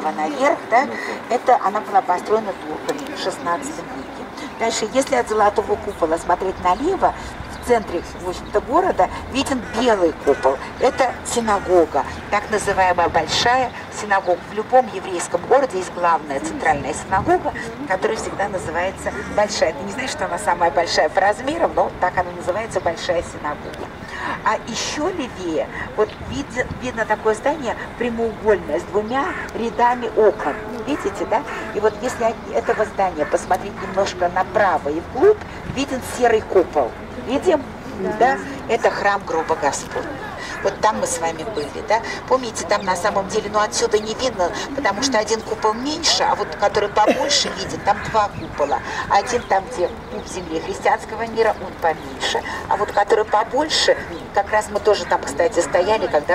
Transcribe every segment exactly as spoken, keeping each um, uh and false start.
наверх, да, это она была построена турками в шестнадцатом веке. Дальше, если от Золотого купола смотреть налево, в центре, в общем-то, города виден белый купол. Это синагога, так называемая большая синагога. В любом еврейском городе есть главная центральная синагога, которая всегда называется большая. Ты не знаешь, что она самая большая по размерам, но так она называется, большая синагога. А еще левее, вот видно, видно такое здание прямоугольное с двумя рядами окон. Видите, да? И вот если от этого здания посмотреть немножко направо и вглубь, виден серый купол. Видим? Да? Это храм гроба Господня. Вот там мы с вами были, да? Помните, там на самом деле, ну отсюда не видно, потому что один купол меньше, а вот который побольше виден, там два купола. Один там, где пуп земли христианского мира, он поменьше, а вот который побольше, как раз мы тоже там, кстати, стояли, когда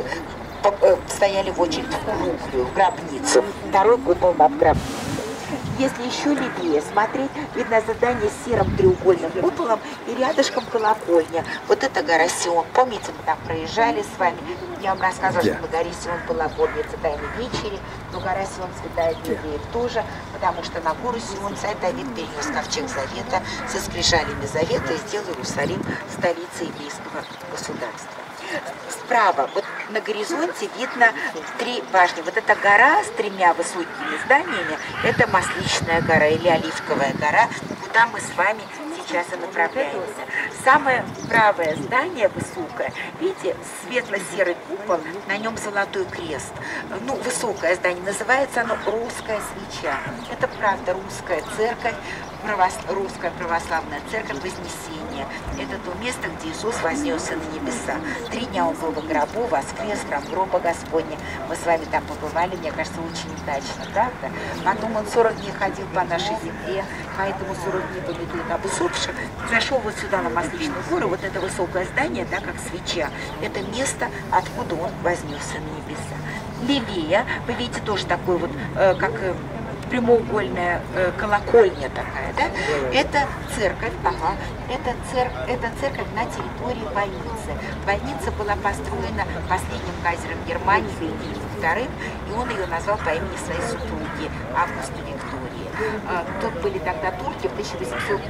стояли в очередь в гробницу. Второй купол над гробницей. Если еще левее смотреть, видно здание с серым треугольным куполом и рядышком колокольня. Вот это гора Сион. Помните, мы там проезжали с вами. Я вам рассказывала, yeah. что на горе Сион была горница Тайной Вечери, но гора Сион святая для евреев тоже, потому что на гору Сион царь Давид перенес ковчег Завета со скрижалями Завета и сделал Иерусалим столицей еврейского государства. Справа, вот на горизонте видно три башни. Вот эта гора с тремя высокими зданиями, это Масличная гора или Оливковая гора, куда мы с вами сейчас и направляемся. Самое правое здание высокое, видите, светло-серый купол, на нем золотой крест. Ну, высокое здание, называется оно Русская свеча. Это правда русская церковь, правос... русская православная церковь Вознесения. Это то место, где Иисус вознесся на небеса. Три дня он был в гробу, воскрес, храм гроба Господня. Мы с вами там побывали, мне кажется, очень удачно, правда? Потом он сорок дней ходил по нашей земле, поэтому сорок дней пометует об усопших. Зашел вот сюда на Масличную гору, вот это высокое здание, да, как свеча. Это место, откуда он вознесся на небеса. Левее, вы видите, тоже такой вот, э, как... Э, прямоугольная э, колокольня такая, да? Это церковь, ага, это, цер, это церковь на территории больницы. Больница была построена последним кайзером Германии Вильгельмом вторым, и он ее назвал по имени своей супруги Августы Виктории. Э, тут были тогда турки в тысяча восемьсот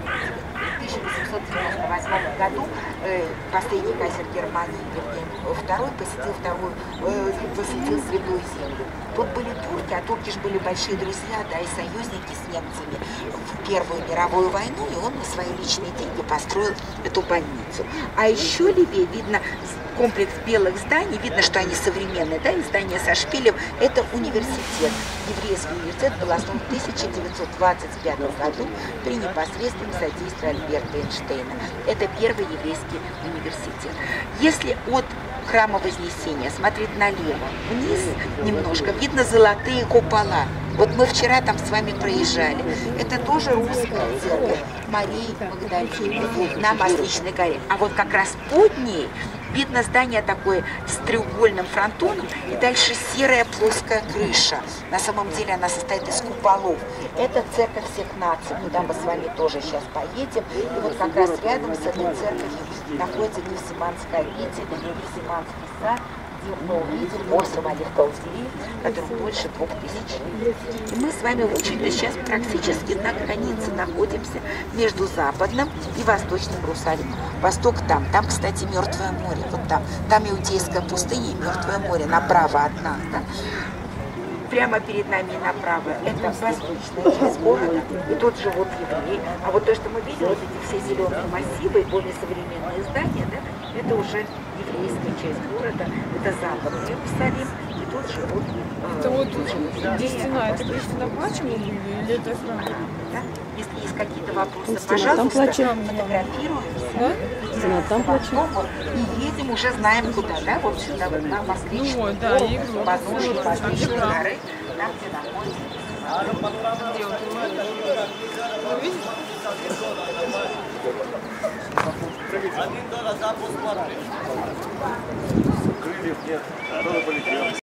девяносто восьмом году, э, последний кайзер Германии Вильгельм второй посетил вторую, э, посетил Святую Землю. Тут были турки, а турки же были большие друзья, да, и союзники с немцами в Первую мировую войну, и он на свои личные деньги построил эту больницу. А еще левее видно комплекс белых зданий, видно, что они современные, да, и здание со шпилем, это университет. Еврейский университет был основан в тысяча девятьсот двадцать пятом году при непосредственном содействии Альберта Эйнштейна. Это первый еврейский университет. Если от храма Вознесения смотреть налево, вниз немножко, видно золотые купола. Вот мы вчера там с вами проезжали. Это тоже русская церковь Марии Магдалины на Масличной горе. А вот как раз под ней видно здание такое с треугольным фронтоном и дальше серая плоская крыша. На самом деле она состоит из куполов. Это церковь всех наций, куда мы с вами тоже сейчас поедем. И вот как раз рядом с этой церковью находится Гефсиманская обитель, Гефсиманский сад, где мы увидим остров Алиф-Калдеи, который больше двух тысяч лет. И мы с вами, в общем-то, сейчас практически на границе находимся между Западным и Восточным Иерусалимом. Восток там, там, кстати, Мертвое море, вот там. Там Иудейская пустыня и Мертвое море, направо от нас, да? Прямо перед нами направо это восточная часть города, и тут живут евреи. А вот то, что мы видим, вот эти все зеленые массивы и более современные здания, да, это уже еврейская часть города, это западный Иерусалим, и тут живут э, это вот тут где стена, это Кристина Плачем или это храм? Да? Если есть какие-то вопросы, пожалуйста, фотографируемся. Да? Стена там Плачем. И едем, уже знаем куда, да, вот сюда, вот на Масличную ну, да, гору, подножие Масличной горы, там, где находится. Где вот? Вы видите? Крыльев нет, кто-то полетел.